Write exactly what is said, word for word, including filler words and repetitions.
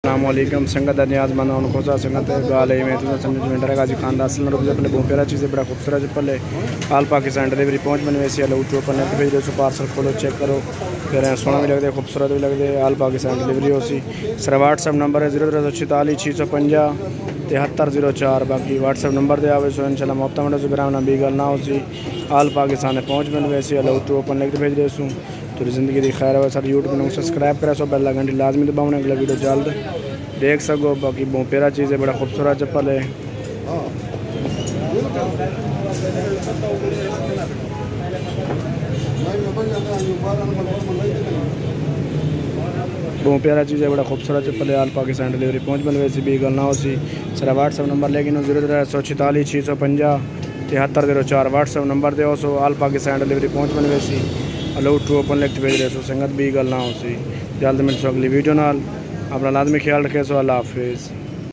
अस्सलामुअलैकुम संगत न्याज मना उनको संगत गाल है मैं तुम्हें समझ में डरेगा जी खानदान असल नरोज़ी अपने बहुत प्यारा चीज़ें बड़ा खूबसूरत चप्पल है आल पाकिस्तान डिलीवरी पहुँच बने वैसे लो उठो अपने भेज दो पार्सल खोलो चेक करो फिर सोना भी लगते खूबसूरत भी लगते आल पाकिस्तान डिलीवरी हो सी सर व्हाट्सअप नंबर है जीरो त्रै सौ छितालीस छः सौ पंजा तिहत्तर जीरो चार बाकी व्हाट्सअप नंबर दे आवे सो इंशाल्लाह मुफ्त में सौ ग्राम ना भी गल ना हो सी आल पाकिस्तान पहुँच बने वैसे लो उठो अपन लिख भेज दे सूँ तो जिंदगी की खैर है सर यूट्यूब में सब्सक्राइब करा सो बेल घंटी लाजमी दबाओ अगला वीडियो जल्द देख सको। बाकी बहुत प्यारा चीज़ है बड़ा खूबसूरत चप्पल है बहुत प्यारा चीज़ है बड़ा खूबसूरत चप्पल है आल पाकिस्तान डिलीवरी पहुँच बन वैसे भी गल ना हो सी सर व्हाट्सअप नंबर लेकिन जीरो त्रै सौ छितालीस छः सौ पंजा तिहत्तर जीरो चार व्हाट्सअप नंबर दे सो आल पाकिस्तान डिलीवरी पहुँच बन वैसी अलो टू ओपन लिख भेज रहे सो संगत भी गल ना हो सी जल्द मिल सो अगली वीडियो नाल अपना लाजमी ख्याल रखे सो अल्लाह हाफिज़।